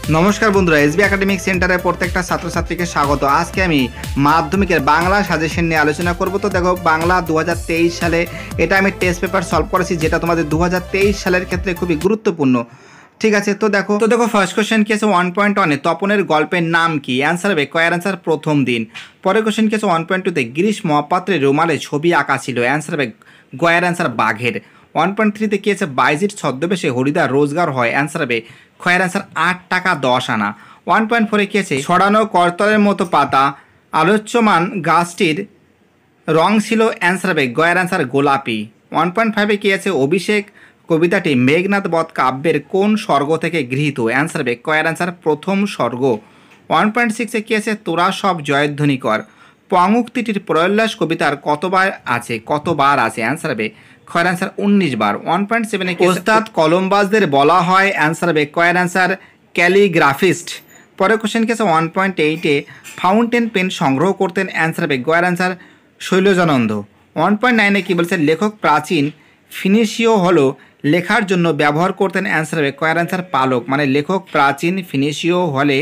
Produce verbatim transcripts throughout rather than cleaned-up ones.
নমস্কার বন্ধুরা, SB academic সেন্টারের প্রত্যেকটা ছাত্রছাত্রীকে স্বাগত। আজকে আমি মাধ্যমিকের বাংলা সাজেশন নিয়ে আলোচনা করব। তো দেখো, বাংলা দু হাজার তেইশ সালে এটা আমি টেস্ট পেপার সলভ করেছি, যেটা তোমাদের দু হাজার তেইশ সালের ক্ষেত্রে খুবই গুরুত্বপূর্ণ। ঠিক আছে, তো দেখো তো দেখো ফার্স্ট কোশ্চেন কি আছে ওয়ান পয়েন্ট ওয়ানে, তপনের গল্পের নাম কি? অ্যান্সার হবে কয়ের অ্যান্সার প্রথম দিন। পরের কোশ্চেন কি আছে ওয়ান পয়েন্ট টুতে, গিরিশ মহাপাত্রের রুমালে ছবি আঁকা ছিল। অ্যান্সার হবে গয়ের অ্যান্সার বাঘের। ওয়ান পয়েন্ট থ্রিতে কি আছে, বাইজির ছদ্মবেশে হরিদার রোজগার হয়। অ্যান্সার হবে খয়ের অ্যান্সার আট টাকা দশ আনা। ওয়ান পয়েন্ট ফোরে কি আছে, ছড়ানো করতলের মতো পাতা আলোচ্যমান গাছটির রং ছিল। অ্যান্সার হবে গয়ের অ্যান্সার গোলাপি। ওয়ান পয়েন্ট ফাইভে কি আছে, অভিষেক কবিতাটি মেঘনাদ বধ কাব্যের কোন স্বর্গ থেকে গৃহীত? অ্যান্সার হবে কয়ের অ্যান্সার প্রথম স্বর্গ। ওয়ান পয়েন্ট সিক্সে কি আছে, তোরা সব জয়ধ্বনি কর পঙ্গুক্তিটির প্রয়োল্লাস কবিতার কতবার আছে কতবার আছে? অ্যান্সার হবে খয়ের অ্যান্সার উনিশ বার। ওয়ান পয়েন্ট সেভেনে কি ওস্তাদ কলমবাজদের বলা হয়? অ্যান্সার হবে কয়ের অ্যান্সার ক্যালিগ্রাফিস্ট। পরের কোশ্চেন কি আছে ওয়ান পয়েন্ট এইটে, ফাউন্টেন পেন সংগ্রহ করতেন। অ্যান্সার হবে গয়ের অ্যান্সার শৈলজানন্দ। ওয়ান পয়েন্ট নাইনে কি বলছে, লেখক প্রাচীন ফিনিশীয় হলো লেখার জন্য ব্যবহার করতেন। অ্যান্সার হবে কয়ের অ্যান্সার পালক। মানে লেখক প্রাচীন ফিনিশীয় হলে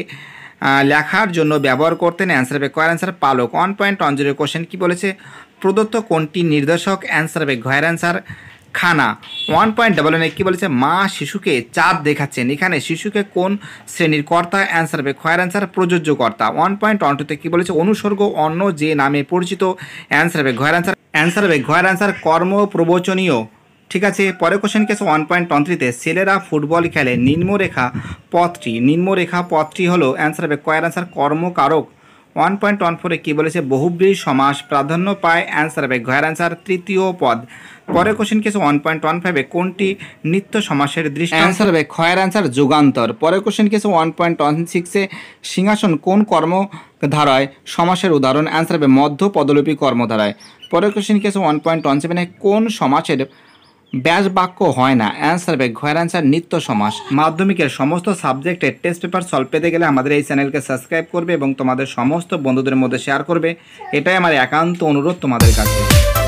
লেখার জন্য ব্যবহার করতেন। অ্যান্সার হবে কয়ের অ্যান্সার পালক। One point one zero question কী বলেছে, প্রদত্ত কোনটি নির্দেশক? অ্যান্সার হবে ঘয়ের অ্যান্সার খানা। ওয়ান পয়েন্ট ডাবল এনে কী বলেছে, মা শিশুকে চাঁদ দেখাচ্ছেন। এখানে শিশুকে কোন শ্রেণীর কর্তা? অ্যান্সার হবে খয়ের অ্যান্সার প্রযোজ্য কর্তা। ওয়ান পয়েন্ট ওয়ান টুতে কী বলেছে, অনুসর্গ অন্য যে নামে পরিচিত? অ্যান্সার হবে ঘয়ের অ্যান্সার অ্যান্সার হবে ঘয়ের অ্যান্সার কর্ম প্রবচনীয়। ঠিক আছে, পরের কোশ্চেন কি আছে ওয়ান পয়েন্ট ওয়ান থ্রিতে, ছেলেরা ফুটবল খেলে নিম্নরেখা পথটি নিম্নরেখা পথটি হলো। অ্যান্সার হবে কয়ের অ্যান্সার কর্মকারক। ওয়ান পয়েন্ট ওয়ান ফোরে কী বলেছে, বহুব্রী সমাস প্রাধান্য পায়। অ্যান্সার হবে ঘয়ের অ্যান্সার তৃতীয় পদ। পরের কোশ্চেন কি আছে ওয়ান পয়েন্ট ওয়ান ফাইভে, কোনটি নিত্য সমাসের দৃষ্টি? অ্যান্সার হবে খয়ের অ্যান্সার যুগান্তর। পরের কোশ্চেন কি আছে ওয়ান পয়েন্ট ওয়ান সিক্সে, সিংহাসন কোন কর্মধারায় সমাসের উদাহরণ? অ্যান্সার হবে মধ্য পদলোপী কর্মধারায়। পরের কোশ্চেন কি আছে ওয়ান পয়েন্ট ওয়ান সেভেনে, কোন সমাসের ব্যাস বাক্য হয় না? অ্যান্সার হবে ঘয়ের অ্যান্সার নিত্য সমাস। মাধ্যমিকের সমস্ত সাবজেক্টের টেস্ট পেপার সলভ পেতে গেলে আমাদের এই চ্যানেলকে সাবস্ক্রাইব করবে এবং তোমাদের সমস্ত বন্ধুদের মধ্যে শেয়ার করবে। এটাই আমার একান্ত অনুরোধ তোমাদের কাছে।